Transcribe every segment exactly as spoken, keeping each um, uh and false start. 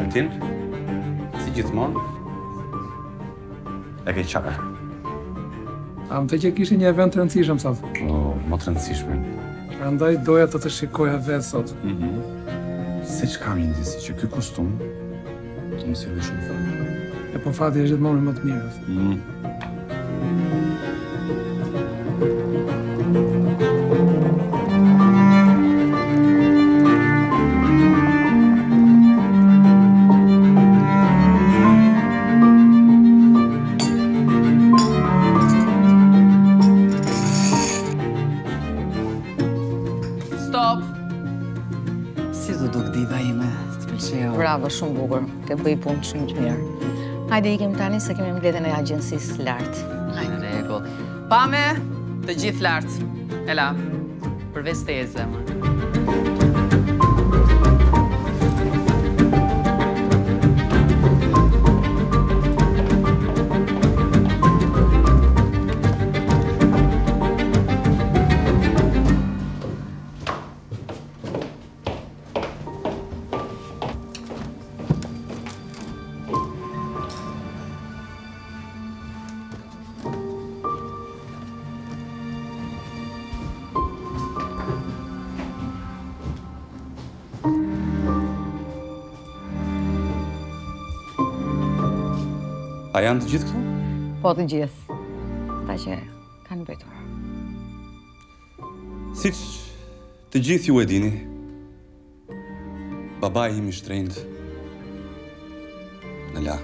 Valentin, si gjithmonë, e ke qarë. A më të që kishe një event të rëndësishëm sot? O, më të rëndësishme. Prandaj doja të të shikoja vetë sot. Se që kam një ndisi që ky kostum të më sjellë shumë thënë. E po fati është gjithmonë më të mirë. Stop! Si do duk diva ime, të pëlqeo. Bravo, shumë bukur. Ke bëj punë shumë të mirë. Hajde ikim tani se kemi mbledhjen e agjencisë lartë. Hajde, rregull. Pame, të gjithë lartë. Ela, përveç teje zemër. A janë të gjithë këtu? Po të gjithë. Ta që kanë bëjtur. Siç të gjithë ju e dini, babai im i shtrenjtë në la.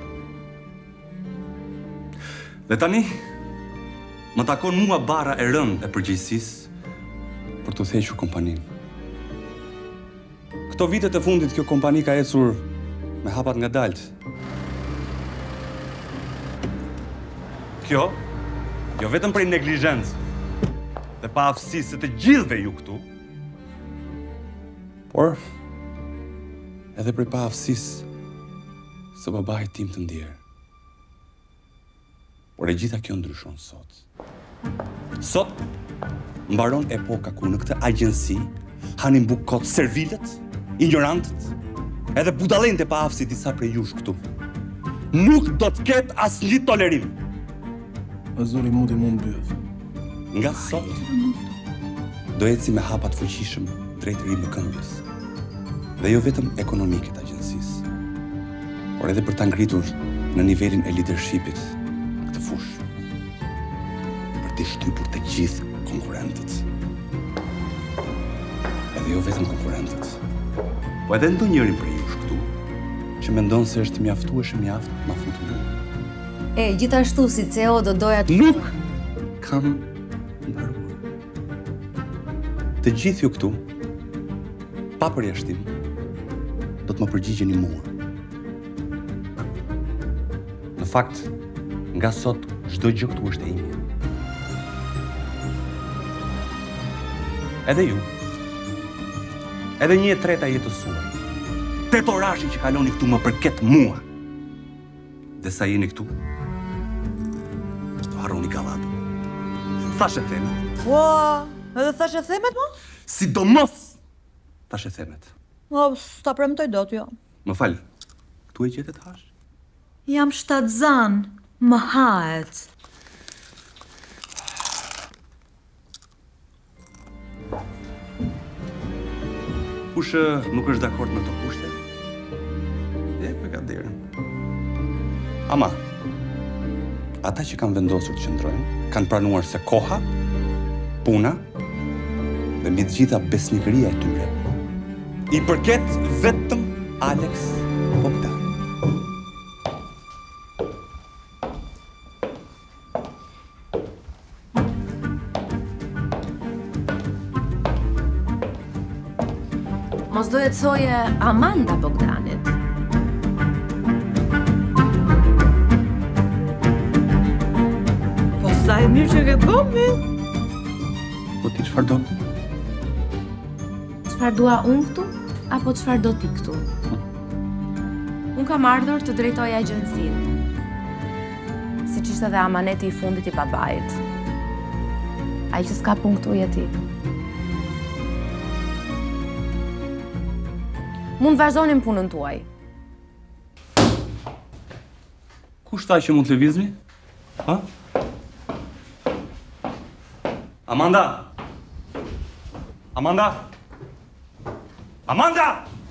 Dhe tani, më takon mua bara e rënd e përgjegjësisë për të thequr kompaninë. Këto vitet e fundit kjo kompani ka ecur me hapat nga daltë. Kjo, jo vetëm prej neglizhencë dhe pa aftësisë së të gjithëve ju këtu, por edhe prej pa aftësisë së babait tim të ndjerë. Por e gjitha kjo ndryshon sot. Sot mbaron epoka ku në këtë agjenci hanin buk kot servilët, ignorantët, edhe budallëntë e pa aftësi disa prej jush këtu. Nuk do të ketë asnjë tolerim. Azuri mundi mund bëhet. Nga sot, do eci me hapat fuqishëm drejt rrimë këmbës. Dhe jo vetëm ekonomike të agjencisë, por edhe për ta ngritur në nivelin e leadershipit në këtë fushë. Për të shtypur të gjithë konkurrentët. Edhe jo vetëm konkurrentët, po edhe ndonjërin prej jush këtu, që mendon se është mjaftueshëm mjaft ma futur mua. E, gjithashtu si C E O do doja të... Nuk kam ndaruar. Të gjithë ju këtu, pa përjashtim, do të më përgjigjeni mua. Në fakt, nga sot, çdo gjë këtu është e ime. Edhe ju, edhe një e treta jetës suaj, tetorashi që kaloni këtu më përket mua. Dhe sa jeni këtu, harroni gallatën. Thashe themet. Ua, edhe thashe themet, mo? Sidomos thashe themet. O, s'ta premtoj dot, jo. Më fal, këtu e gjetet hash? Jam shtatzan, më hahet. Kush nuk është dakord me këto kushte? Je me ka derën. Ama, ata që kanë vendosur të qëndrojnë, kanë pranuar se koha, puna dhe mbi të gjitha besnikëria e tyre i përket vetëm Alex Bogdan. Mos doje të thoje Amanda Bogdanit. Po sa e mirë që ke bëmi? Po ti çfarë do? Çfarë dua unë këtu, apo çfarë do ti këtu? Unë kam ardhur të drejtoj agjencinë. Siç ishte edhe amaneti i fundit i babait. Ai që s'ka punë këtu je ti. Mund vazhdonim punën tuaj. Kush tha që mund të lëvizni? Ha? Amanda! Amanda! Amanda!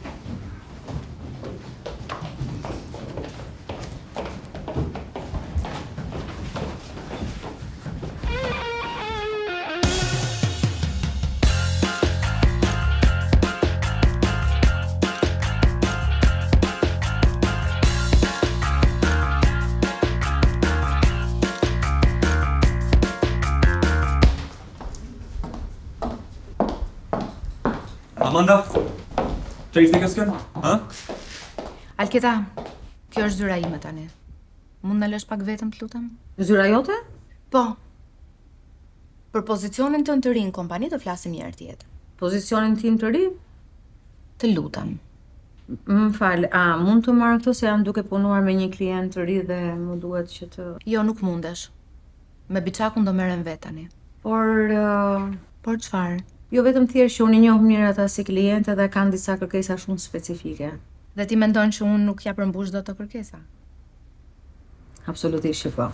Amanda, që ishte kësë kënë? Ha? Alketa, kjo është zyra ime tani. Mund në lësh pak vetëm të lutem? Zyra jote? Po. Për pozicionin të në të rinë kompani të flasim njerë tjetë. Pozicionin tim të ri? Të lutem. Më falë, a mund të marrë këto se jam duke punuar me një klient të ri dhe më duhet që të... Jo, nuk mundesh. Me biçakun do merrem vet tani. Por... Uh... Por çfarë? Jo vetëm thjesht që unë i njoh mirë ata si klientë dhe kanë disa kërkesa shumë specifike. Dhe ti mendon që unë nuk ja përmbush dot të kërkesa? Absolutisht që po.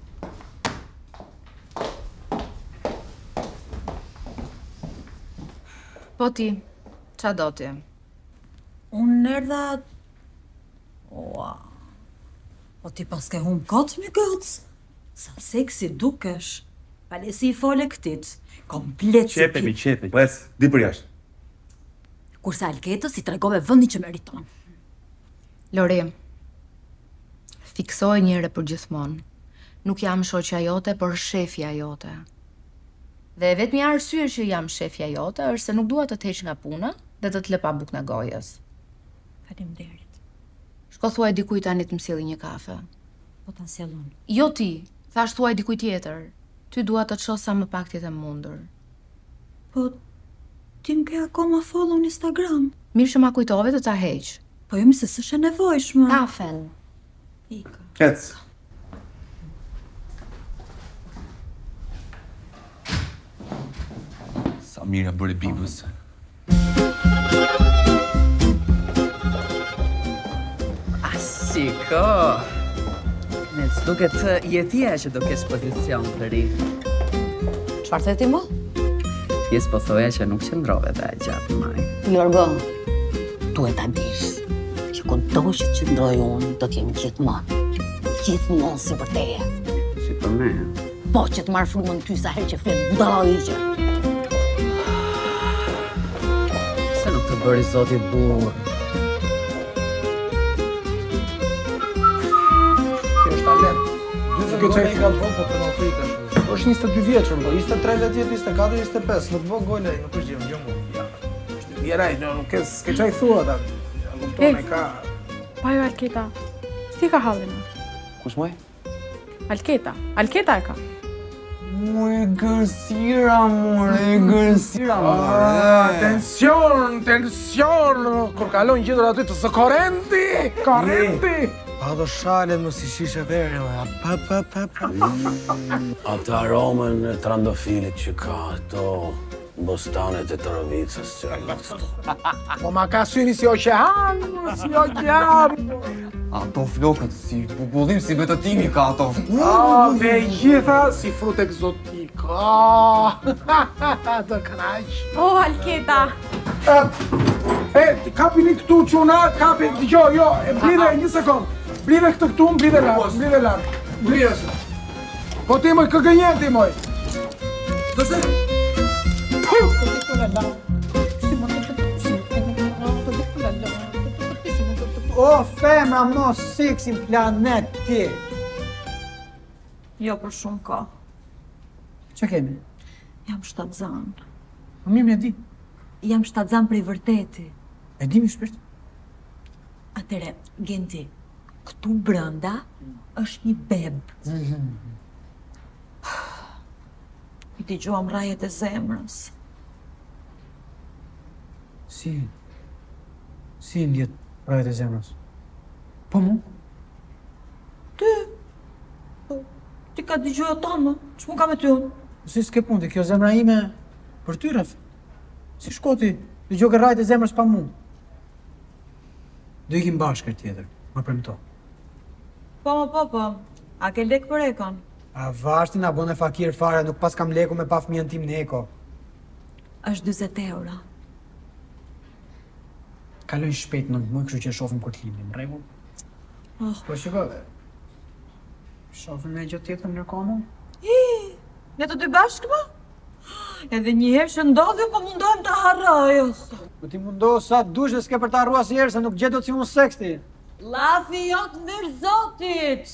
Po ti, qa do ti? Unë erdha... Ua... Po ti pas ke hum kocë mi kocë? Sa seksi dukesh. Pale si i fole këtit. Komplet si Qepe mi qepe. Pes, di për jashtë. Kurse Alketës i tregove vëndin që meriton. Lori, fiksoj njëre për gjithmonë. Nuk jam shoqja jote, por shefja jote. Dhe vetmi arsye që jam shefja jote është se nuk dua të teq nga puna dhe të të lë pa buk në gojës. Faleminderit. Shko thuaj dikujt tani të msilli një kafe. Po ta sjellun. Jo ti, thash thuaj dikujt tjetër. Ty dua të të shoh sa më pak tjetë mundur. Po, ti m'ke akoma follow në Instagram. Mirë që ma kujtove të ta heq. Po jemi se s'është e nevojshme. Kafen. Ika. Ec. Sa mira bëri bibës. Shiko, me s'duket jetia që do kesh pozicion të ri. Çfarë the ti më? Jes po thoja që nuk qëndrove dhe e gjatë maj. Jorgo, duhet ta dish që kudo që qëndroj unë do t'jem gjithmonë. Gjithmonë si për teje. Si për me? Po që të marrë frumën ty sa herë që flet budalla hiqe. Se nuk të bëri zoti burr. Kjo qaj ka të po për në frikë është njëzet e dy vjeqër, po njëzet e tre vjetë, njëzet e katër, njëzet e pesë, nuk bo gojle, nuk është gjemë, gjemë, ja, është vjeraj, nuk e s'ke qaj thua, da, luptone ka... Pajo Alketa, si ka hallin? Kush moj? Alketa, Alketa e ka. Mure gërsira, mure gërsira, mure... Tension, tension, kur kalon gjithër aty të së korenti, korenti! A do shalet më si shishe veri, pa, pa, pa, pa. Atë aromen e trandofilit që ka ato bostanet e Torovicës që e këto. Po ma ka syni si oqean, si oqean. Ato flokët si bubullim, si betotimi ka ato. A, ve gjitha si frut egzotik. Të knaq. O, Alketa! E, kapini këtu quna, kapi, dëgjo, jo, e blide, një sekund. Blide këtë këtu, blide lartë, blide lartë. Blide se. Po ti moj, këgënjen ti moj. Dëse? O, femra mo seksi në planet ti. Jo për shumë ka. Që kemi? Jam shtatzan. Po mirë me di. Jam shtatzan për i vërteti. E di mi shpirt? Atere, Genti, këtu brënda është një beb. I t'i gjuam rajet e zemrës. Si? Si ndjet rajet e zemrës? Po mu? Ty? Ti ka t'i gjuja tonë, që mu ka me ty unë? Si s'ke punti, kjo zemra ime për ty, ref. Si shkoti, t'i gjuke rajet e zemrës pa mu. Do ikim bashkër tjetër, më premto. Po, po, po, po. A ke lek për ekon? A vashti na bën e fakir fare, nuk pas kam leku me pa fëmijën tim në eko. Është dyzet euro. Kaloj shpejt në më, kështu që e shofim kur të linim, rregull? Oh. Po shiko, shofim me gjë tjetër ndërkohë? Hi, ne të dy bashkë më? Edhe një herë që ndodhëm, po mundohem të harroj. Po ti mundohu sa dush dhe s'ke për të harrua asnjëherë se nuk gjeto si unë seksti. Llafi jot ndër Zotit.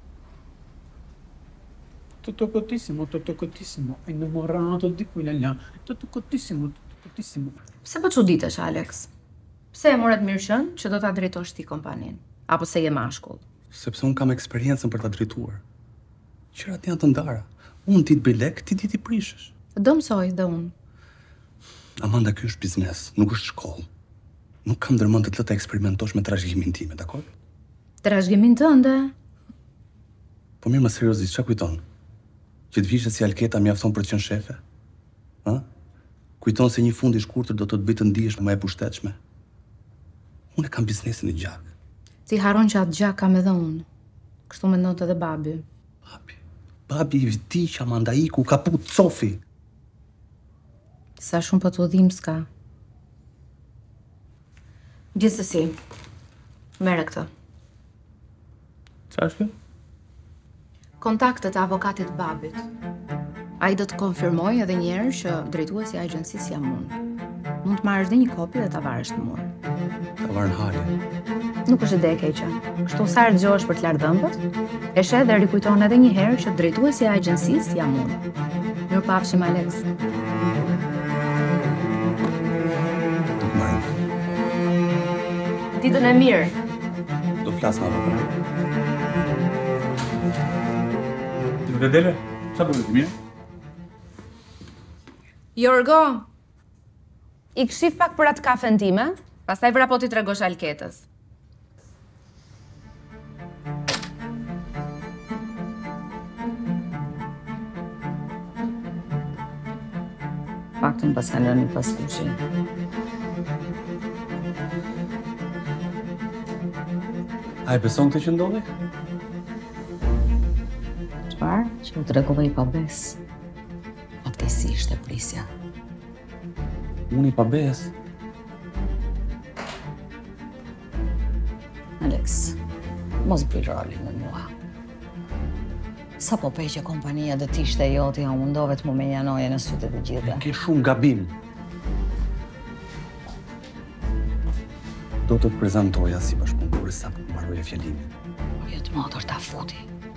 Totocotissimo, totocotissimo, innamorato di quella là, totocotissimo, totocotissimo. Pse po çuditesh, Alex? Pse e morët mirë qënë që do ta drejtosh ti kompanin? Apo se je mashkull? Sepse unë kam eksperiencën për ta drejtuar. Qërat janë të ndara. Unë ti të bëj lek, ti ti t'i prishësh. Do mësoj dhe unë. Amanda, ky është biznes, nuk është shkollë. Nuk kam ndërmend të të të eksperimentosh me trashëgimin time, dakor? Trashëgimin tënde? Po mirë, më seriozisht, ç'a kujton? Që të vishe si Alketa mjafton për të qenë shefe? Ha? Kujton se një fund i shkurtër do të të bëj të ndihesh më e pushtetshme? Unë kam biznesin e gjak. Ti haron që atë gjak kam edhe unë. Kështu mendonte edhe babi. Babi i vdiq, Amanda iku, ka put cofi. Sa shumë po të udhim s'ka. Gjithsesi, merre këtë. Çfarë është kjo? Kontaktet e avokatit babit. Ai do të konfirmoj edhe një herë që drejtuesi i agjencisë jam unë. Mund të marrësh dhe një kopje dhe ta varësh të mua. Ta varën hale. Nuk është ide e keqe. Kështu sa herë dëgjohesh për të larë dhëmbët, e sheh dhe rikujton edhe një herë që drejtuesi i agjencisë jam unë. Mirupafshim, Alex. Ditën e mirë. Do flas me avokatin. Ti më dele? Sa bëhet ti mirë? Jorgo, i kshif pak për atë kafen time, pastaj vrapo ti tregosh Alketës. Faktën pas kanë lënë pas kushi. A e beson këtë që ndodhi? Çfarë? Që u tregova i pabes. Fatkesisht e prisja. Unë i pabes? Alex, mos bëj rolin me mua. Sa po peqe kompania dhe t'ishte e joti, a mundove të mu me njanoje në sytë të gjithë. Ke shumë gabim. Do të të prezentoja si bashkëpunëtor sa të mbaroje fjalimin. Po jetë motor ta futi.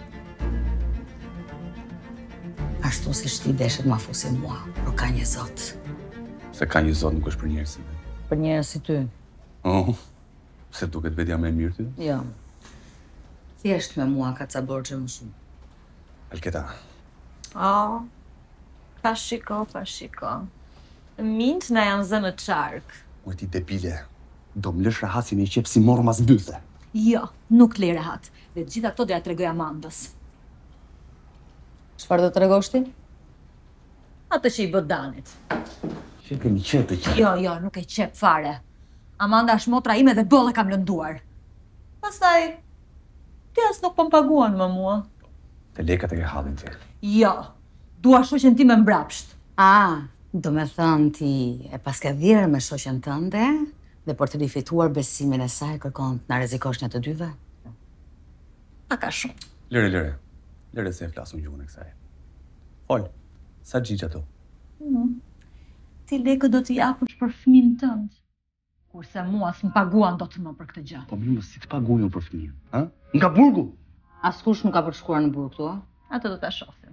Ashtu si shti deshet ma fusi mua, por ka një zot. Se ka një zot nuk është për njerëz si ty. Për njerëz si ty. Oh, se duket vetja më e mirë ty? Jo. Thjesht me mua ka ca borxhe më shumë. Alketa. Oh, pa shiko, pa shiko. Mint na janë zënë në qark. Oj ti debile. Do më lësh rahasin e qep si morë mas bythe. Jo, nuk le rahat. Dhe të gjitha këto do ja tregoj Amandës. Çfarë do të tregosh ti? Atë që i bë Danit. Që kemi qetë që... Jo, jo, nuk e qep fare. Amanda është motra ime dhe bolle kam lënduar. Pastaj, ti as nuk po më paguan më mua. Te lekat e ke hallin ti. Jo, dua shoqen time mbrapsht. A, do me thënë ti e paske dhirë me shoqen tënde dhe për të rifituar besimin e saj kërkon të na rrezikosh një të dyve? A ka shumë. Lëre, lëre. Lëre se e flasun gjuhën e kësaj. Fol, sa gjigja tu? Mm. Ti lekë do t'i japësh për fëmin tënd. Kurse mua s'm paguan dot më për këtë gjë. Po mirë, si të paguajnë për fëmijën, ha? Nga burgu. Askush nuk ka për të shkuar në burg këtu, a? Atë do ta shohim.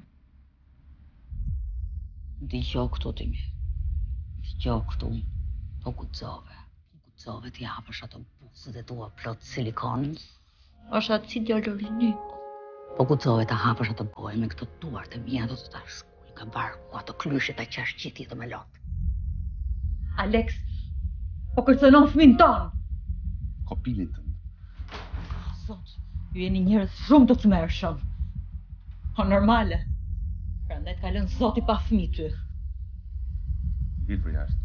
Dëgjoj këtu ti mi. Dëgjoj këtu. Po guxove. Guxove ti hapësh ato buzët e tua plot silikon. Është atë si djalorini. Po guxove ta hapësh ato gojë me këto duart e mia do të ta shkuj nga barku ato klyshe ta qash gjithë jetën me lot. Alex, po kërcënon fëmin ton. Kopilin tënd. Zot, ju jeni njerëz shumë të tmerrshëm. Po normale. Prandaj ka lënë Zoti pa fëmijë ty. Vit për jashtë.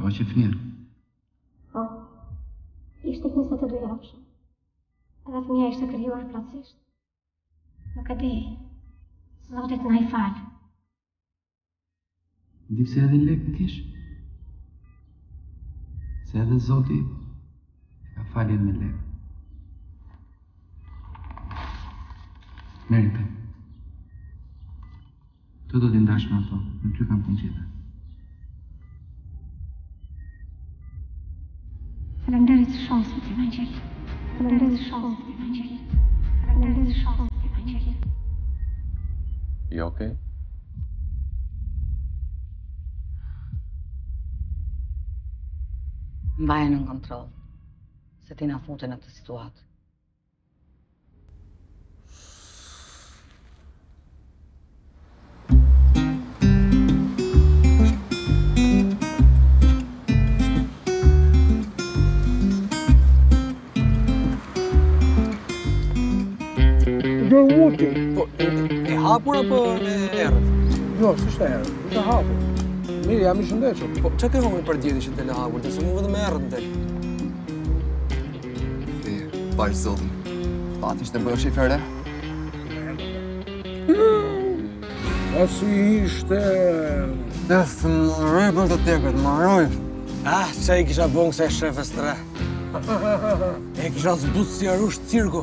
Ka që fëmijë. Po, ishte njëzet e dy javëshëm. Edhe fëmija ishte krijuar plotësisht. Nuk e di, Zotit na i falë. Di pse edhe në lekë kish? Se edhe Zoti ka faljen me lekë. Merita. Tu do t'i ndash me ato, në ty kam punë tjetër. Faleminderit shumë, Zoti Evangjel. Faleminderit shumë, Zoti Evangjel. Faleminderit shumë, Zoti Evangjel. Je okej? Mbaje në kontroll, se ti na fute në këtë situatë. Gjërmuti. Po, e hapur apo e errët? Jo, s'është errët, është e hapur. Mirë, jam i shëndetshëm. Po, çka ke humbur për djeli që të le hapur, të se mu vetëm e errët në tek. E, bashkë Zotin. Pati ishte bëjo shifere? A si ishte... Def, më rrëj për të tjekët, më rrëj. Ah, që i kisha bongë se shefes të re. E kisha zbutë si arush cirku.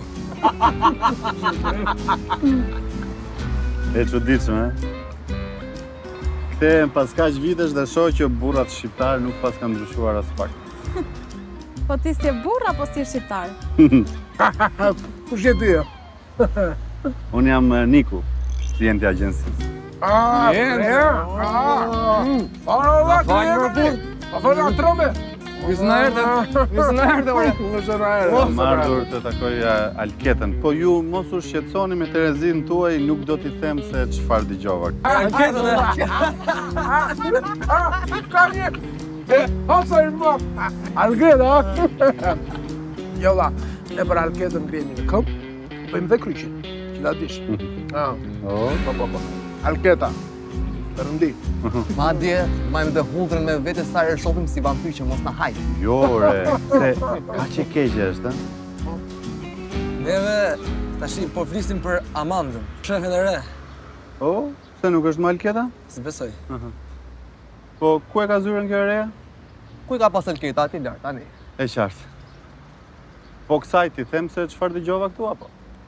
E çuditshme, e? Kthehem pas kaq vitesh dhe shoh që burrat shqiptar nuk pas kanë ndryshuar as pak. Po ti si e burr apo si shqiptar? Kush je ti? Unë jam Niku, klient i agjencisë. Ah, ja. Ah. Allah, klient. Pa fona trome. Vizna erdhe, vizna erdhe, ore. Vizna erdhe. Kam ardhur të takoj Alketën, po ju mos u shqetësoni me Terezin tuaj, nuk do t'i them se çfarë dëgjova. Alketën, e? Ka një... Hasa i më... Alketë, a? Jolla, ne për Alketën gremi në këmë, bëjmë dhe kryqin, që da dish. Po, po, po. Alketa, rëndi. Madje, majmë dhe hullëtërën me vete sa e shofim si vampyr që mos na hajtë. Jo, re, se ka që keqe është, e? Neve, tashi, po flistim për Amandën, shefin e re. O, se nuk është më Alketa? Si besoj. Po, ku e ka zyrën kjo e reja? Ku i ka pas Alketa, ati lartë, tani? E qartë. Po kësaj ti them se çfarë dëgjova këtu, apo?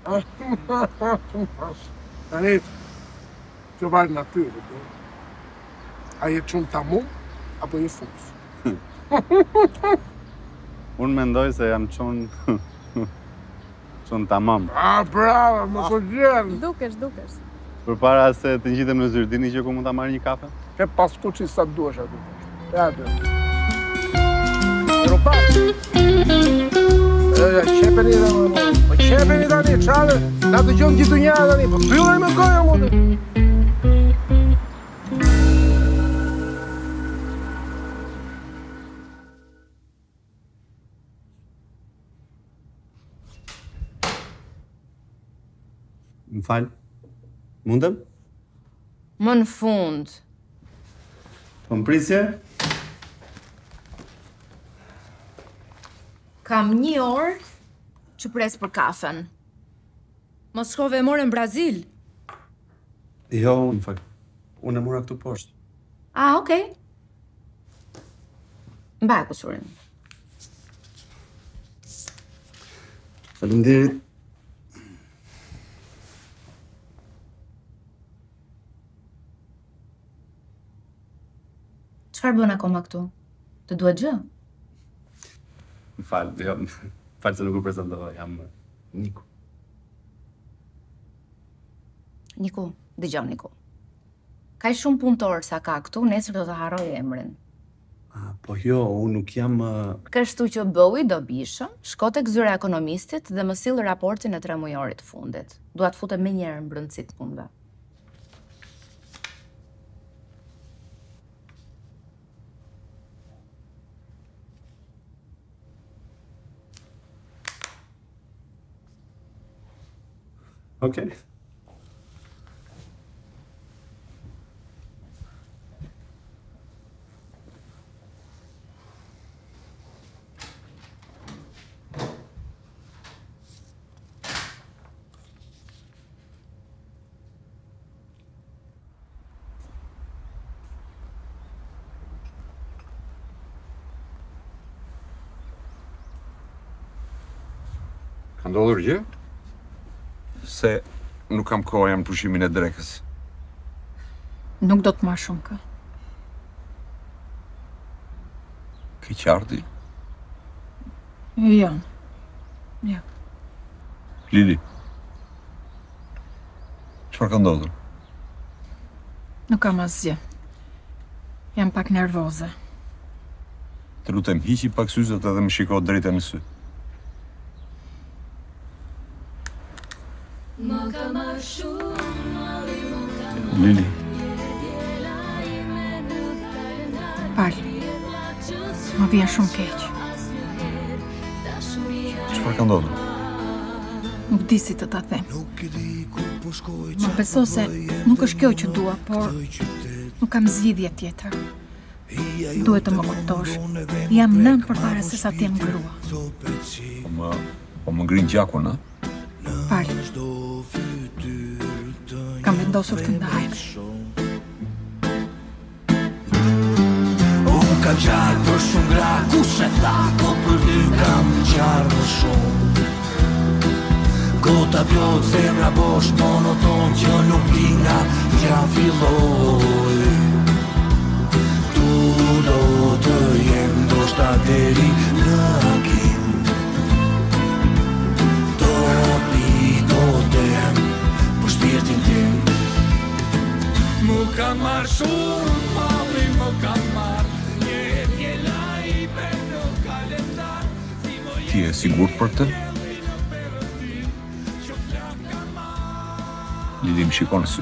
Tani, që vajtë natyrë, a je qunë tamu, apo je fus? Unë mendoj se jam qunë... qunë tamam. Ah, bravo, më të gjenë. Dukesh, dukesh. Për para se të njitem në zyrë, dini që ku mund ta marrë një kafe? Ke pasku që sa të duesh aty. E aty. Europa. E, qepeni dhe më më. Po qepeni tani, qale. Na të gjonë gjithu një tani. Po pyllaj me koja mu të. Më falë, mundem? Më në fund. Po më prisje? Kam një orë që pres për kafen. Mos shkove e more në Brazil. Jo, në fakt. Unë e mora këtu poshtë. Ah, okej. Mbaj kusurin. Faleminderit. Çfarë bën akoma këtu? Të duhet gjë? Më falë, jo, më falë se nuk u prezentova, jam Niku. Niku, dëgjoj Niku. Ka shumë punëtor sa ka këtu, nesër do të harroj emrin. Po jo, unë nuk jam... Kështu që bëu i dobishëm, shko tek zyra e ekonomistit dhe më sill raportin e tre mujorit fundit. Dua të futem menjëherë në brendësi të punëve. Okej. Ka ndodhur gjë? Se nuk kam kohë jam në pushimin e drekës. Nuk do të marr shumë kë. Ke qarti? Jo. Jo. Lili. Çfarë ka ndodhur? Nuk kam asgjë. Jam pak nervoze. Të lutem, hiqi pak syzet edhe më shiko drejt në sy. Lili. Pal. Më vjen shumë keq. Çfarë ka ndodhur? Nuk di si të ta them. Më beso se nuk është kjo që dua, por nuk kam zgjidhje tjetër. Duhet të më kuptosh. Jam nën përpara se sa të jem grua. Po më, po më ngrin gjakun, a? Pal. Kam vendosur të ndahem. Unë kam qarë për shumë gra, ku se tha, ko për ty kam qarë më shumë. Gota pjot, zemra bosh, monoton, që nuk di nga t'ja filloj. Tu do të jem, do shta deri në akim. Do pi, do tem, për shpirtin tim. Mu ka marrë shumë, mali më ka marrë, një tjela i për në kalendar. Ti e sigurt për të? Lili më shikon në sy.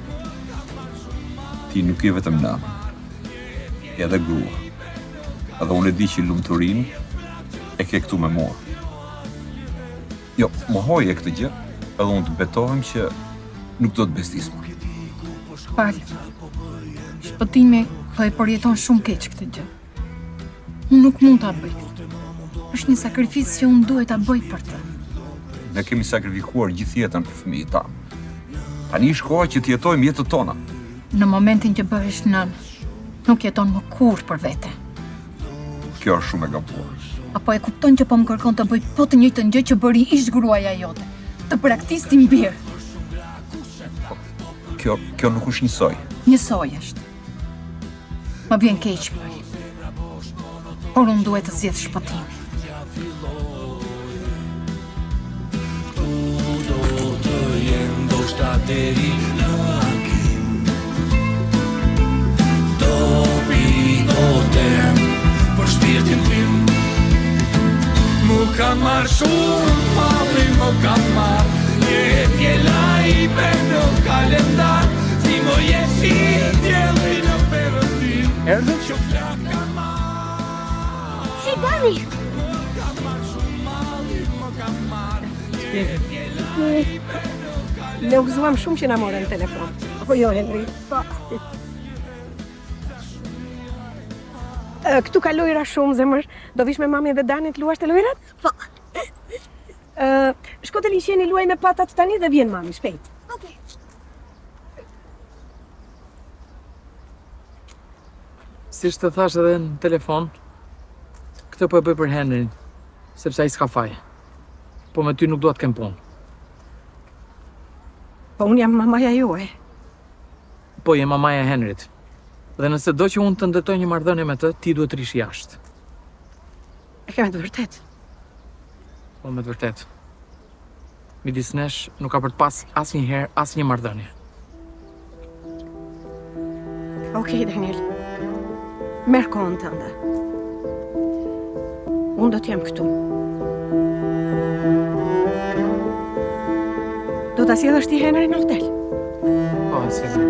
Ti nuk je vetëm namë, edhe grua. Edhe unë e di që lumëturin e ke këtu me mua. Jo, më hoje këtë gjë, edhe unë të betohem që nuk do të bestis më. Pal. Shpëtimi po e përjeton shumë keq këtë gjë. Unë nuk mund ta bëj. Është një sakrificë që unë duhet ta bëj për të. Ne kemi sakrifikuar gjithë jetën për fëmijët tanë. Tani është koha që t'jetojmë jetët tona. Në momentin që bëhesh nën, nuk jeton më kurrë për vete. Kjo është shumë e gabuar. Apo e kupton që po më kërkon të bëj po të njëjtën gjë që bëri ish gruaja jote. Të praktisti mbir. Kjo, kjo nuk është njësoj. Njësoj është. Më vjen keq për. Por unë duhet të zgjedh shpëtim. Deri në akim. Do pi, do tem, për shpirtin tim. Mu ka marrë shumë, mali më ka marrë, një tjela i për në kalendar. Ti më je si djeli në perëndim. Erdhë? Hey, Gary! Ne u gëzuam shumë që na morën në telefon. Apo jo, Henry? Po. Këtu ka lojra shumë, zemër. Do vish me mami dhe Dani të luash të lojrat? Po. Shko të liqeni luaj me patat tani dhe vjen mami, shpejt. Okej. Si që të thash edhe në telefon, këtë po e bëj për Henrin, sepse ai s'ka faj. Po me ty nuk do të kem punë. Po unë jam mamaja juaj. Po je mamaja e Henrit. Dhe nëse do që unë të ndërtoj një marrëdhënie me të, ti duhet të rish jashtë. E ke me të vërtet? Po me të vërtet. Midis nesh nuk ka për të pas asnjëherë asnjë marrëdhënie. Okej, Daniel. Merr kohën tënde. Unë do t'jam këtu. Do t'a sjellësh ti Henry në hotel? Po, e sjellë.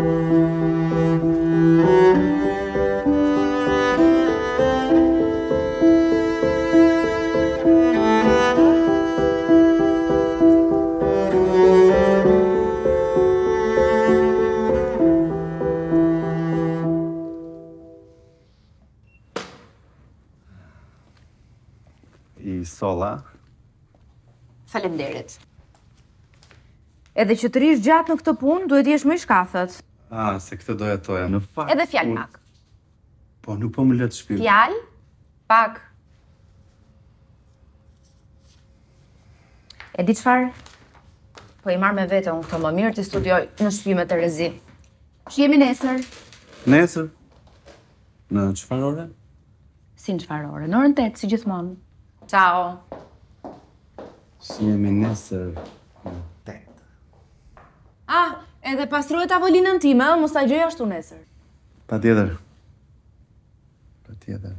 I solla. Faleminderit. Edhe që të rish gjatë në këtë punë, duhet jesh më i shkathët. Ah, se këtë doja toja, në fakt. Edhe fjalë pak. Po, nuk po më le të shpirë. Fjalë pak. E di çfarë? Po i marr me vete unë këto më mirë të studioj në shtëpi me Terezi. Që jemi nesër? Nesër? Në çfarë ore? Si në çfarë ore? Në orën tetë, si gjithmonë. Ciao. Si jemi nesër në tetë. Ah, edhe pastroj tavolinën time, mos ta gjej ashtu nesër. Patjetër. Patjetër.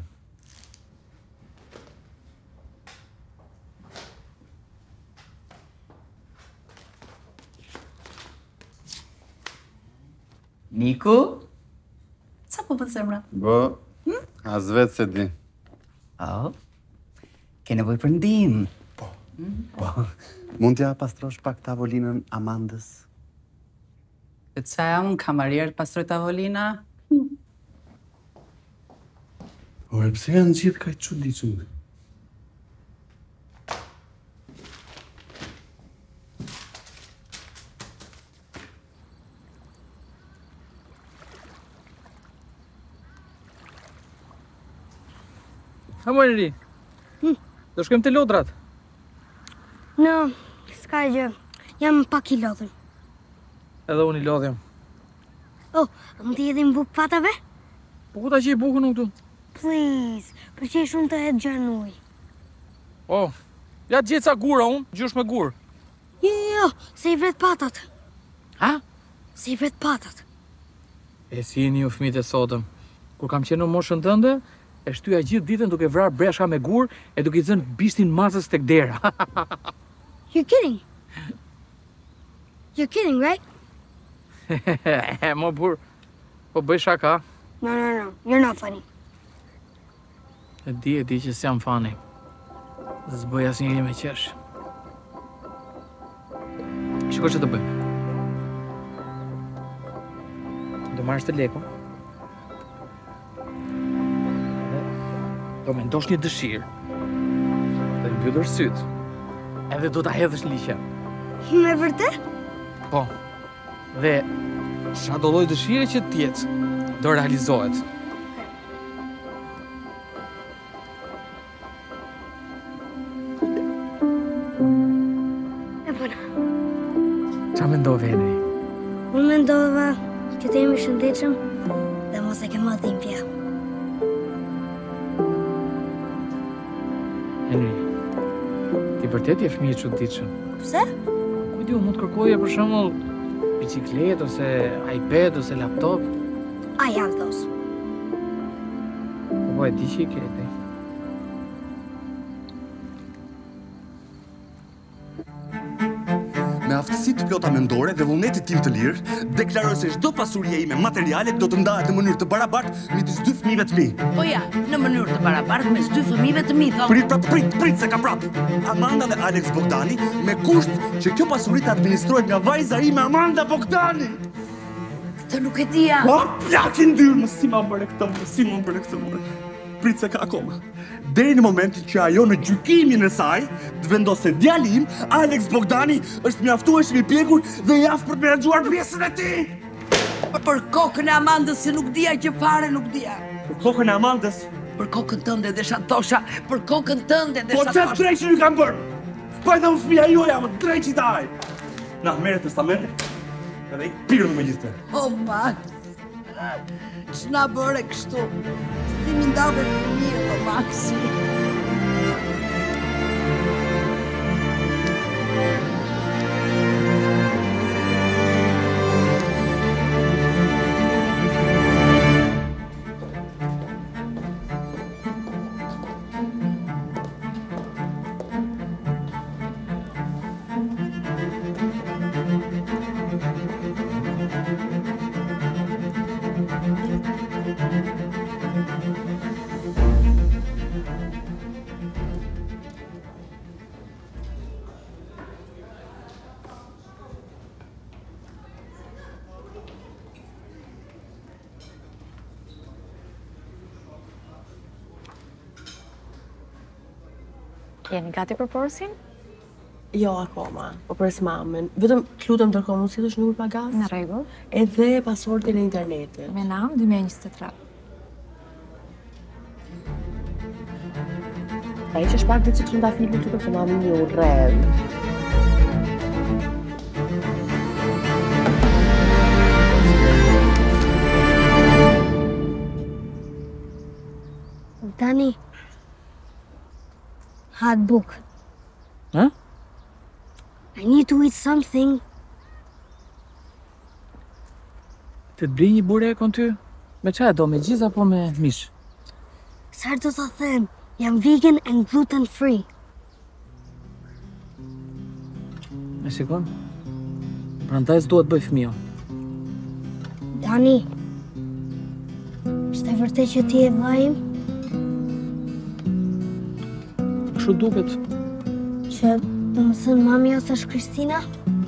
Niku? Sa po për zemra? Bo, as vetë se di. Oh, ke nevoj për ndim. Po, po. Mund t'ja pastrosh pak tavolinën Amandës? E ca jam kamarier të pastroj tavolina? Ore, pse janë gjithë kaj çuditshëm? Ha mojnë ri, do shkojmë të lodrat. No, s'ka gjë, jam pak i lodhëm. Edhe unë i lodhjem. Oh, më t'i edhim buk patave? Po ku ta që i bukën unë këtu? Please, për që shumë të hedë gjanuj. Oh, ja të gjithë ca gura unë, gjush me gurë. Jo, jo, jo, se i vret patat. Ha? Se i vret patat. E si jeni ju fëmijët e sotëm. Kur kam qenë në moshën tënde, e shtyja gjithë ditën duke vrarë breshka me gurë e duke i zënë bishtin macës tek dera. You're kidding? You're kidding, right? E, mo burë, po bëj shaka. No, no, no, you're not funny. E di, e di që s'jam fani. Zbëj asë njëri me qesh. Shiko që të bëj. Do marrësh të leku. Do me ndosh një dëshirë. Dhe mbyllër sytë. Edhe do t'a hedhësh liqe. Me vërtet? Po. Dhe qa do lloj dëshire që t'jetë, do realizohet. E puna. Qa mendove, Henry? Unë mendova që të jemi shëndetshëm dhe mos e ke më dhimbje. Henry, ti vërtet je fëmijë i çuditshëm. Pse? Ku di, mund të kërkoje për shembull bicikletë ose iPad ose laptop. I have those. Po e di që i ke ti. Me aftësi të plota mendore dhe vullnetit tim të lirë, deklaroj se çdo pasuria ime materiale do të ndahet në mënyrë të barabartë midis dy fëmijëve të mi. Po ja, në mënyrë të barabartë mes dy fëmijëve të mi, thonë. Prit, prit, prit, prit se ka prap. Amanda dhe Alex Bogdani, me kusht që kjo pasuri të administrohet nga vajza ime Amanda Bogdani. Këtë nuk e dija. Po, plakin dyrë, më si ma bëre këtë, më si ma bëre këtë, më. Prit se ka akoma. Deri në momentin që ajo në gjykimin e saj të vendosë se djali im, Alex Bogdani, është mjaftueshëm i pjekur dhe i aftë për të menaxhuar pjesën e tij. Për kokën e Amandës që nuk dija që fare nuk dija. Për kokën e Amandës? Për kokën tënde dhe shatosha, për kokën tënde dhe shatosha. Po çfarë dreqin ju kam bërë? Po edhe unë fëmia joja, më dreqi taj. Na merret testamentin, edhe i pirën me gjithë. O Max, ç'na bëre kështu? Si mi ndave fëmijët, o Maxi. Jeni gati për porsin? Jo, akoma, po pres mamën. Vetëm të lutem ndërkohë mund sillesh numër pagas? Në rregull. Edhe pasortin e internetit. Me nam dy mijë e njëzet e tre. A i që shpak dhe që të ndafilin që të të mamin një urrem. Dani. Hot book. Huh? I need to eat something. Të të bri një burek on ty? Me qa do, me gjizë apo me mish? Sa do të them, jam vegan and gluten free. Me shikon? Prandaj s'duhet bëj fëmijë. Dani, është e vërtet që ti e vajim? Kështu duket. Që do më thënë mami ose është Kristina?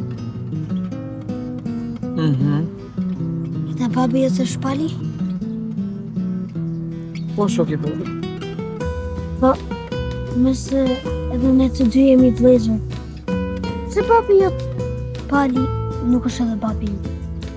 Mhm. Dhe babi ose është Pali? Po shok i vogël. Po, mëse edhe ne të dy jemi të vlezër. Se babi jot Pali nuk është edhe babi im.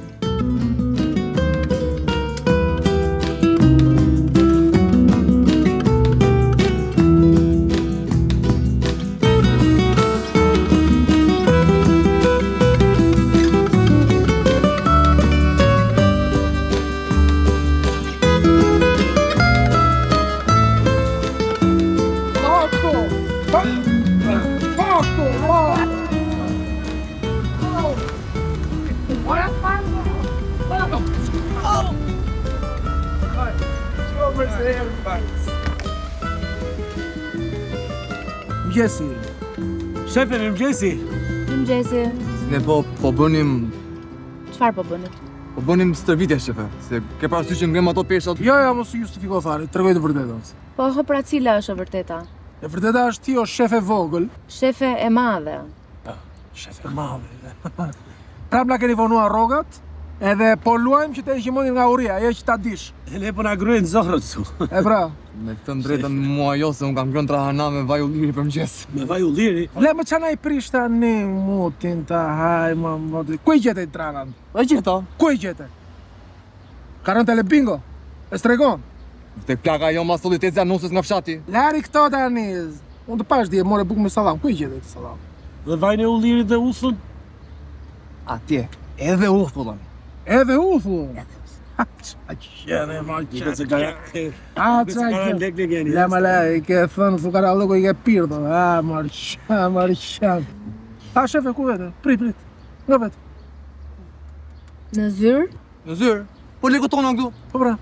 Mëgjesi. Shefe, më mëgjesi. Më mëgjesi. Ne po, po bënim... Çfarë po bënit? Po bënim stërvitje, shefe, se ke parasysh që ngrem ato peshat... Jo, jo, mos u justifiko fare, tregoj të vërtetën. Po, hë pra cila është e vërteta? E vërteta është ti o shefe vogël. Shefe e madhe. Shefe e madhe. Prap na keni vonuar rrogat, edhe po luajmë që të heqimonin nga uria, ajo që ta dish. E ne po na gryen zorrët su. E pra. Me këtë drejtën mua jo, se unë kam grënë trahana me vaj ulliri për mëgjes. Me vaj ulliri? Le më qana i prish tani, mutin ta haj, më më... Ku i gjete i tranan? E gjeta? Ku i gjete? Ka rënë telebingo? E stregon? Te plaka jo ma solitet zanusës nga fshati. Lari këto tani. Unë të pash dje, more buk me salam. Ku i gjete i salam? Dhe vajnë e ullirit dhe uthën? Atje, edhe uthën. Edhe uthën? A qene, ma qene. A qene. Le ma le, i ke thënë fukara lëko i ke pirdo. A, marqan, marqan. A, shefe, ku vete? Prit, prit. Nga vete? Në zyrë? Në zyrë? Po leko tona këtu? Po pra.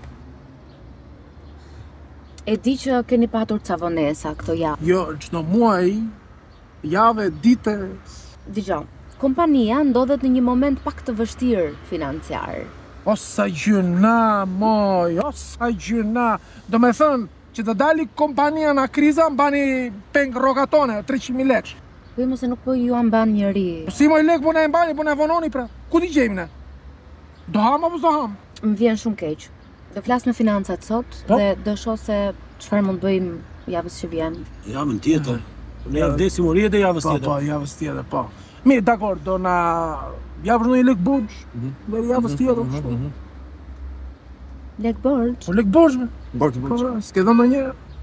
E di që keni patur ca vonesa këto javë. Jo, çdo muaj, jave, dite. Dgjoj, kompania ndodhet në një moment pak të vështirë financiar. O sa gjyna, moj, o sa gjyna. Do me thënë që të dali kompania nga kriza mbani peng rogatone, treqind mijë lekë. Po i mos e nuk po ju amban njëri. Si moj lek po na e mbani, po na vononi pra. Ku t'i gjejmë ne? Do ham apo s'do ham? Më vjen shumë keq. Do flas me financat sot dhe do shoh se çfarë mund bëjmë javës që vjen. Javën tjetër. Ne javë desim uri dhe javës tjetër. Po, po, javës tjetër, po. Mi, dakor, do na javësh në i lek borç, dhe javës tjetër, kështu. Lek borç? Po, lek borç, me. Borç, borç. Po, s'ke dhënë ndonjë.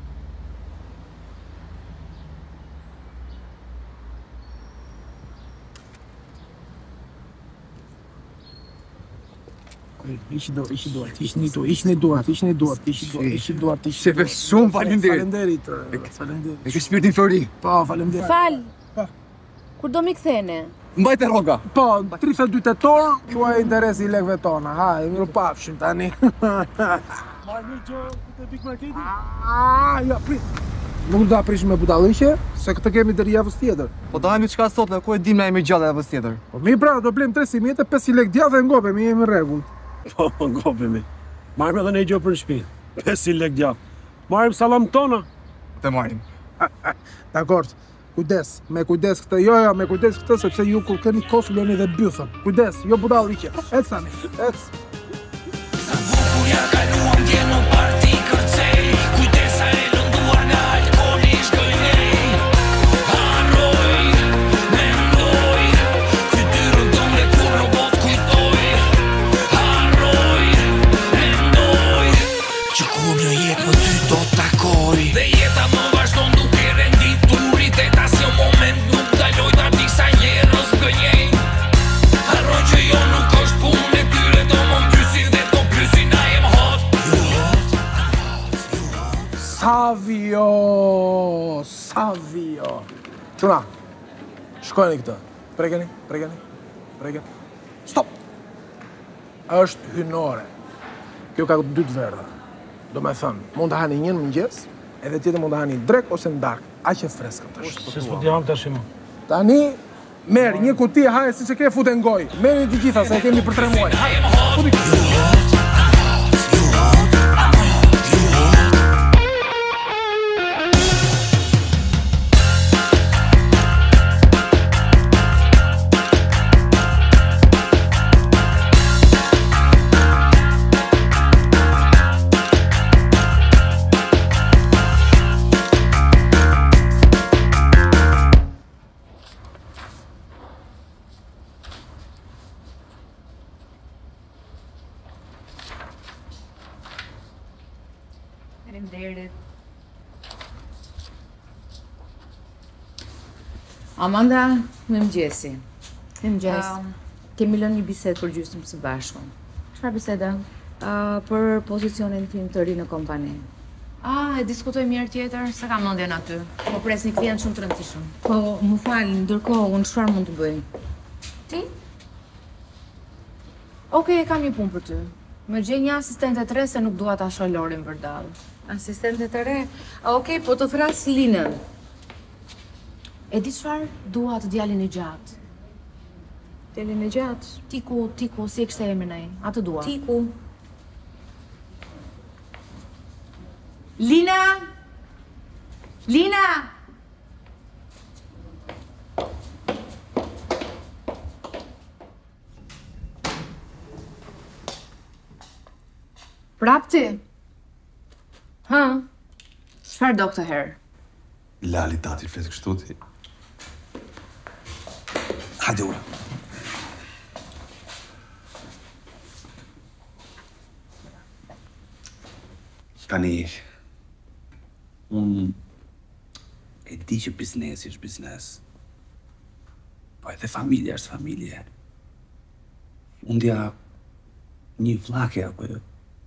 Ishi do, ishi duart, ishi një duart, ishi një duart, ishi një duart, ishi duart, ishi duart, ishi Shefe, shumë falenderit. Falenderit, falenderit. E ke shpirtin fëri. Po, falenderit. Fal. Kur do mi kthene? Mbajte rroga. Po, tridhjetë e dy tetor, juaj interesi i lekëve tona. Ha, e miru pafshim tani. Marrë një gjë të Big Marketi? Ah, ja, prit. Nuk do aprish me budalliqe, se këtë kemi deri javës tjetër. Po do hajmë çka sot, ku e dim na jemi gjallë javës tjetër. Po mi pra, do blem tre si mjetë, pesë lekë djathë dhe ngopemi, jemi në rregull. Po, ngopemi. Marrëm edhe ne gjë për në shtëpi. pesë lekë djathë. Marrim salam tona. Të marrim. Dakor. Kujdes, me kujdes këtë, jo, jo, me kujdes këtë, sepse ju kur keni kosë lëni dhe bythën. Kujdes, jo budalliqe. Ec tani, ec. Sa bukur ja kaluam dje në parti kërcej, kujdesa e lënduar nga alkoholi shkënej. Harroj, mendoj, fytyrën tënde kur robot kujtoj. Harroj, mendoj, që kur një jetë më ty do t'takoj. Dhe jeta më vazhdon duke renditur, riteta si o moment nuk daloj ta disa njerës gënjej. Harroj që jo nuk është punë e tyre, do më mbysin dhe do plysin na jem hoj. jo. Quna, shkojni këtë. Prekeni, prekeni, prekeni. Stop! Është hynore. Kjo ka dy të verdha. Do me thënë, mund të hani njën mëngjes, edhe tjetër mund të hani drek ose në darkë. Aq e freskët është. Se s'po t'jam tash më. Tani, merë një kuti, haje si që ke fute në gojë. Merë një të gjitha, se e kemi për tre muaj. Haje, Amanda, më mëgjesi. Më mëgjes. Kemi lënë një bisedë për gjysmë së bashku. Çfarë bisede? Për pozicionin tim të ri në kompani. Ah, e diskutoj mirë tjetër, se kam mendjen aty. Po pres një klient shumë të rëndësishëm. Po, më falë, ndërkohë, unë çfarë mund të bëj? Ti? Okej, kam një punë për ty. Më gjej një asistente të re se nuk dua ta shoh Lorin vërdall. Asistente të re? Okej, po të thras Linën. E di çfarë? Dua të djalin e gjatë. Djalin e gjatë? Tiku, Tiku, si e kishte emrin ai? Atë dua. Tiku. Lina! Lina! Prapti? Ha? Çfarë do këtë herë? Lali tati fletë kështu ti. Hajde ura. Tani, unë e di që biznesi është biznes. Po edhe familja është familje. Unë dja një vlake apo jo.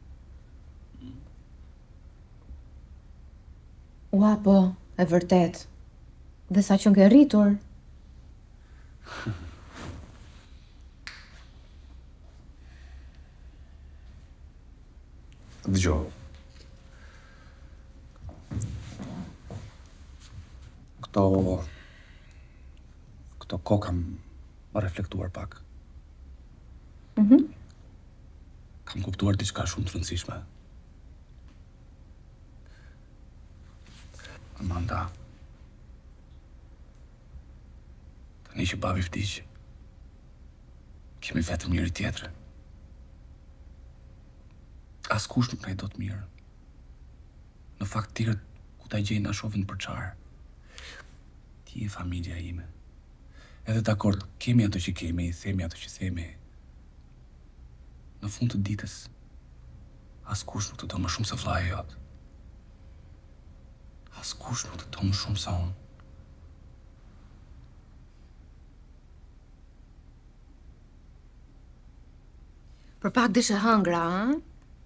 Ua, po, e vërtet. Dhe sa që nke rritur. Dëgjo. Këto... Këto ko kam më reflektuar pak. Mhm. Kam kuptuar diçka shumë të rëndësishme. Amanda. Tani që babi vdiq, kemi vetëm njëri tjetër. Askush nuk na i do të mirë. Në fakt tjerët ku ta gjejnë na shohin për çfarë. Ti je familja ime. Edhe dakord, kemi ato që kemi, themi ato që themi. Në fund të ditës, askush nuk të do më shumë se vllai jot. Askush nuk të do më shumë se unë. Për pak dishe hëngra, ha?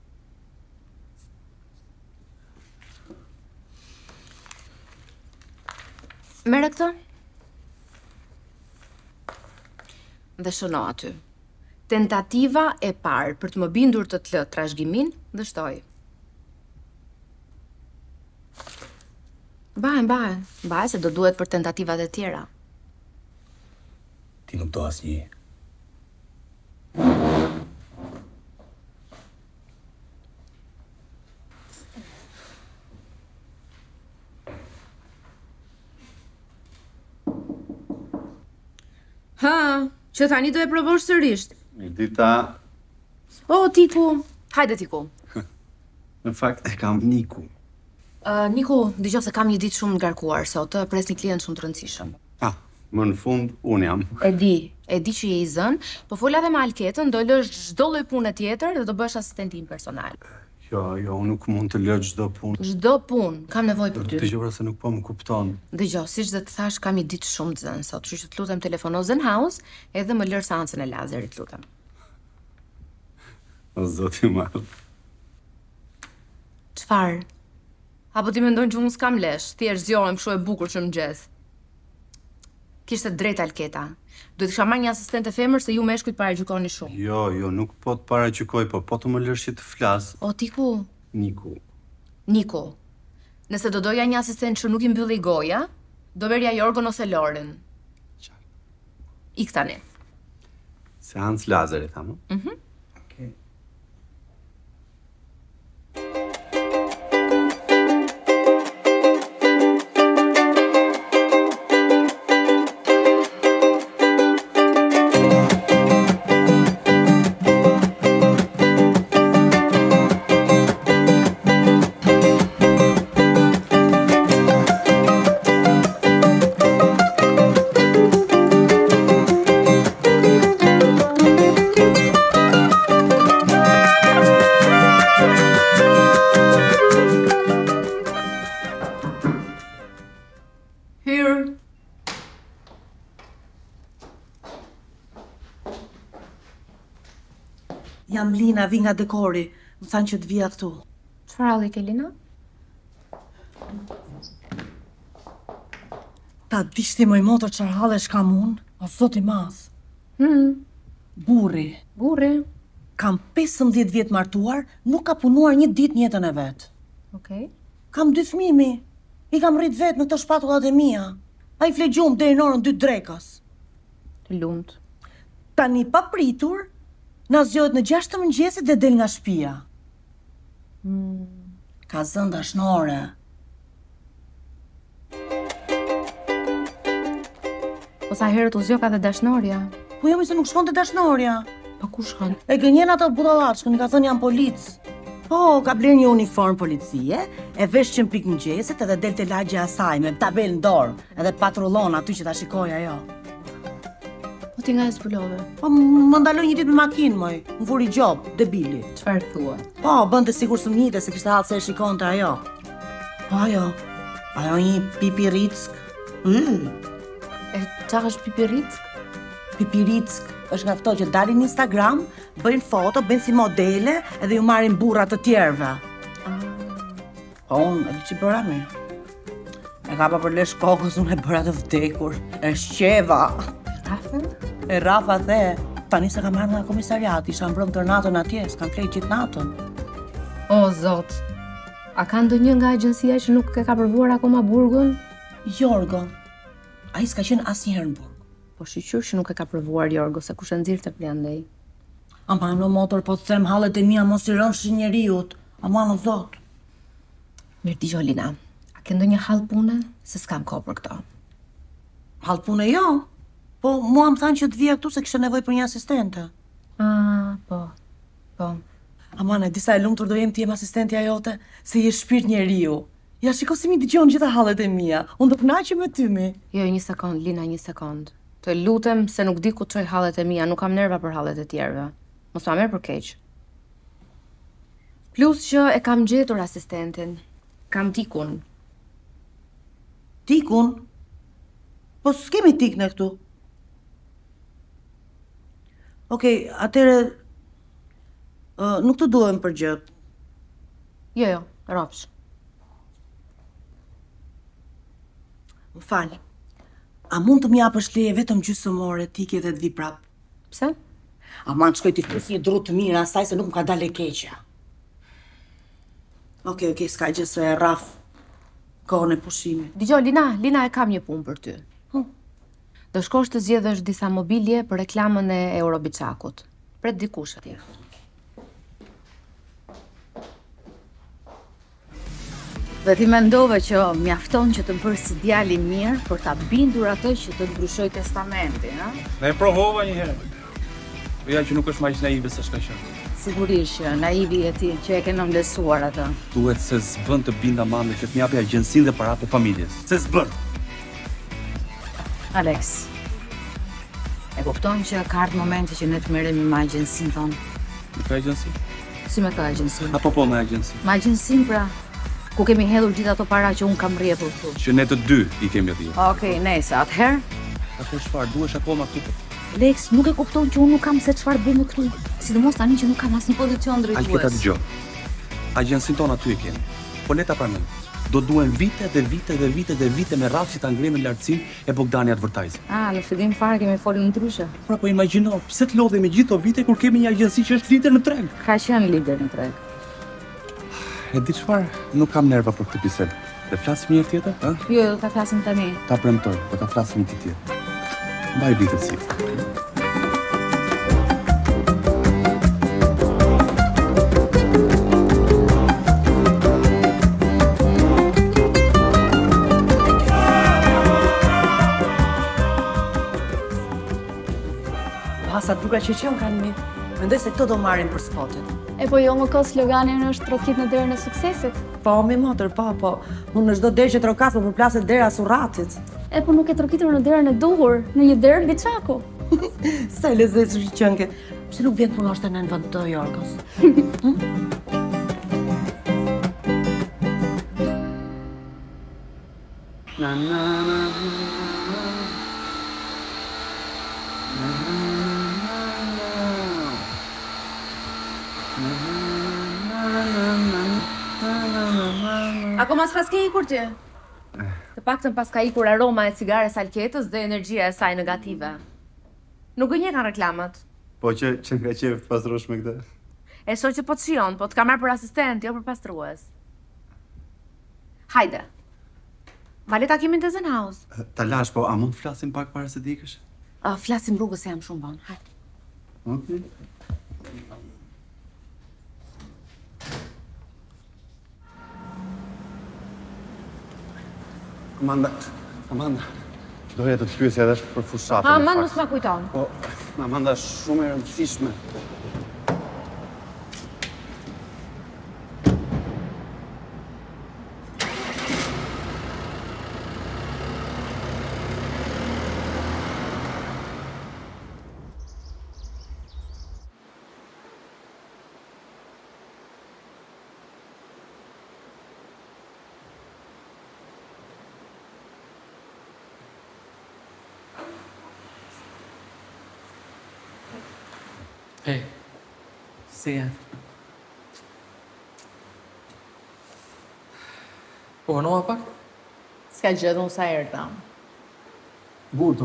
Mere këtë? Dhe shëno aty. Tentativa e parë për të më bindur të të lë trashëgimin, dështoj. Bahen, bahen. Bahen se do duhet për tentativat e tjera. Ti nuk do asnjë. Ha, që tani do e provosh sërisht. Dita... O, Tiku. Hajde, Tiku. Në fakt, e kam Niku. Uh, Niku, dëgjoj se kam një ditë shumë ngarkuar sot, të pres një klient shumë të rëndësishëm. Ah, më në fund, unë jam. E di, e di që je i zën, po fola dhe me Alketën, do lësh çdo lloj pune tjetër dhe do bësh asistentin personal. Jo, jo, unë nuk mund të lë çdo punë. Çdo punë, kam nevojë për ty. Dëgjoj se nuk po më kupton. Dëgjoj, siç dhe të thash, kam një ditë shumë të zënë sot, kështu që të lutem telefono Zen House, edhe më lër seancën e lazerit, lutem. O zoti i madh. Çfarë? Apo ti mendon që unë s'kam lesh, thjesht zgjohem kështu e bukur që mëngjes. Kishte drejt Alketa. Duhet kisha marrë një asistente femër se ju meshkujt paragjykoni shumë. Jo, jo, nuk po të paragjykoj, po po të më lësh që të flas. O Tiku, Niku. Niku. Nëse do doja një asistent që nuk i mbylli goja, do merja Jorgon ose Lorin. Ik tani. Seans lazeri, thamë. Mhm. Jam Lina, vi nga dekori. Më thanë që të vija këtu. Çfarë halli ke, Lina? Ta dishti moj motor çfarë hallesh kam unë, o zot i madh. Hmm. Burri. Burri. Kam pesëmbëdhjetë vjet martuar, nuk ka punuar një ditë në jetën e vet. Okej. Kam dy fëmijë. I kam rrit vet në këto shpatullat e mia. Ai flegjum deri në orën dy drekës. Të lumt. Tani pa pritur, na zgjohet në gjashtë të mëngjesit dhe del nga shtëpia. Hmm. Ka zënë dashnore. Po sa herët u zgjo ka dhe dashnorja. Po jam se nuk shkon të dashnorja. Po ku shkon? E gënjen ato budallatshkën, i ka thënë janë polic. Po, ka bler një uniform policie, e vesh që në pikë mëngjesit edhe del te lagja e saj me tabel në dorë, edhe patrullon aty që ta shikoj ajo. Po ti nga e zbulove? Po më ndaloj një ditë me makinë, moj. Më vuri gjob, debili. Çfarë thua? Po, bënte sikur së mnite se kishte hallë se e shikonte ajo. Po ajo, ajo një pipirick. Mm. E çfarë është pipirick? Pipirick është nga këto që dalin në Instagram, bëjnë foto, bëjnë si modele edhe ju marrin burra të tjerëve. Po unë e di që bëra mi. E ka pa për lesh kokës, unë e bëra të vdekur. E shqeva. Rafa? E Rafa the, tani se ka marrë nga komisariati, isha mbrëm tër natën atje, s'kan flejt gjithë natën. O, zot. A ka ndonjë nga agjencia që nuk e ka provuar akoma burgun? Jorgo. Ai s'ka qenë asnjëherë në burg. Po shiqyr që nuk e ka provuar Jorgo, se kush e nxirrte prandaj. Ama në motor po të them hallet e mia mos i rënsh njeriut. Ama në zot. Mirë dëgjoj Lina. A ke ndonjë hall pune? Se s'kam kohë për këto. Hall pune jo. Po mua më thanë që të vija këtu se kishte nevojë për një asistente. Ah, po. Po. Aman, e disa e lumtur do jem ti jem asistentja jote, se je shpirt njeriu. Ja shiko si mi dëgjon gjitha hallet e mia. Unë do kënaqem me ty mi. Jo, një sekond, Lina, një sekond. Të lutem se nuk di ku çoj hallet e mia, nuk kam nerva për hallet e tjerëve. Mos ma merr për keq. Plus që e kam gjetur asistentin. Kam Tikun. Tikun? Po s'kemi tik në këtu. Okej, atëre uh, nuk të duhem për gjë. Jo, jo, rrofsh. Më fal. A mund të më japësh leje vetëm gjysmore tike dhe të vi prap? Pse? Aman, shkoj t'i fus një dru të mirë asaj se nuk më ka dalë e keqja. Okej, okej, s'ka gjë se e rraf kohën e pushimit. Dgjoj, Lina, Lina e kam një punë për ty. Do shkosh të zgjedhësh disa mobilje për reklamën e Eurobiçakut. Pret dikush atje. Dhe ti mendove që mjafton që të bërë si djali mirë për ta bindur atë që të ndryshoj testamentin, ha? Ne e provova një herë. Ja që nuk është më aq naive se shka qenë. Sigurisht që naivi e ti që e ke nëmlesuar atë. Duhet se s'bën të binda mame që t'mjapi agjensinë dhe paratë e familjes. Se s'bën. Alex, e kupton që ka ardhur momenti që ne të merremi me agjensinë tonë. Me ka agjensi? Si me ka agjensinë? Apo po me agjensi? Me agjensinë pra, ku kemi hedhur gjithë ato para që unë kam rrjedhur këtu. Që ne të dy i kemi rrjedhur. Okej, nejse, atëherë? Atëherë çfarë, duhesh akoma këtu? Alex, nuk e kupton që unë nuk kam se çfarë bëjmë këtu. Sidomos tani që nuk kam asnjë pozicion drejtues. Alketa dëgjoj. Agjensinë tonë aty e kemi. Po le ta pranojmë. do duhen vite dhe vite dhe vite dhe vite me radhë që ta ngrenë lartësinë e Bogdani Advertising. Ah, në fillim fare kemi folur ndryshe. Pra po imagjino, pse të lodhemi gjithë këto vite kur kemi një agjenci që është lider në treg? Ka qenë lider në treg. E di çfarë? Nuk kam nerva për këtë bisedë. Dhe flasim një herë tjetër, ë? Jo, do ta flasim tani. Ta premtoj, do ta flasim një ditë tjetër. Mbaj ditët si. Sa duka që që kanë mi, mendoj se këto do marrin për spotin. E po jo më kohë sloganin është trokit në derën e suksesit. Po, mi motër, po, po. Unë në çdo derë që trokas po përplaset dera surratit. E po nuk e trokitur në derën e duhur, në një derë biçaku. Sa e lezetshme që qënke. Pse nuk vjen punoshte në vend të Jorgos? Na na na. Ako mas pas ke ikur ti? Të paktën pas ka ikur aroma e cigares alketës dhe energjia e saj negative. Nuk gënje kanë reklamat. Po që që nga qef pastrush me këtë? E shoh që po të shion, po të ka marrë për asistent, jo për pastrues. Hajde. Vale takimin të Zen House. Ta lash, po a mund të flasim pak para se dikësh? Uh, flasim rrugës se jam shumë vonë. Hajde. Okej. Amanda, Amanda, doja të të pyesja edhe për fushatën. Ha, Amanda, mos ma kujton. Po, Amanda, shumë e rëndësishme. Hej, si e? Po hënova pak? S'ka gjë dhe unë sa erë tam. Burtu.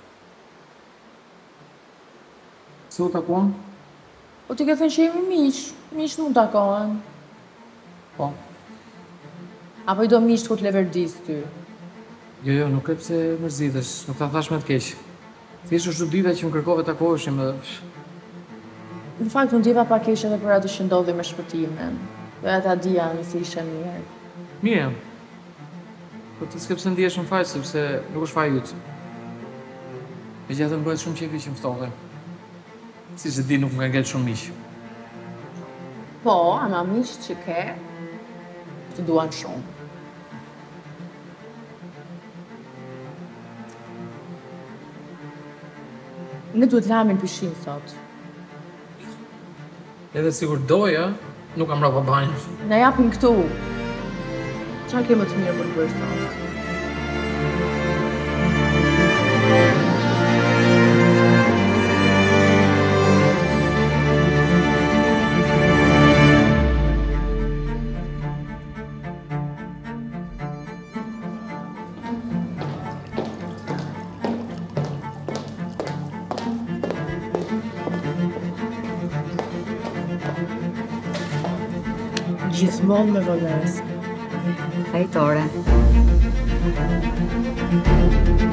Si u takuan? Po ti ke thënë që jemi miq, miq nuk takohen. Po. Apo i do miq ku të leverdis ty? Jo, jo, nuk e pse mërzitesh, nuk ta thash me të keq. Thjesht është çudita që më kërkove takoheshim dhe... Në fakt, unë djeva pak keq edhe për atë që ndodhi me shpëtimin. Dhe ata dija nëse ishe mirë. Mirë jam. Po ti s'ke pse ndihesh në faq, sepse nuk është faji yt. Megjithatë më bëhet shumë qefi që më ftove. Siç e di, nuk më ka ngel shumë miq. Po, ama miq që ke, të duan shumë. Ne duhet lamin pishin sot. Edhe sigur doja, nuk kam rapa banjë. Na japin këtu. Çfarë ke më të mirë për të bërë sot? Gjithmonë me vëllës. Hejtore.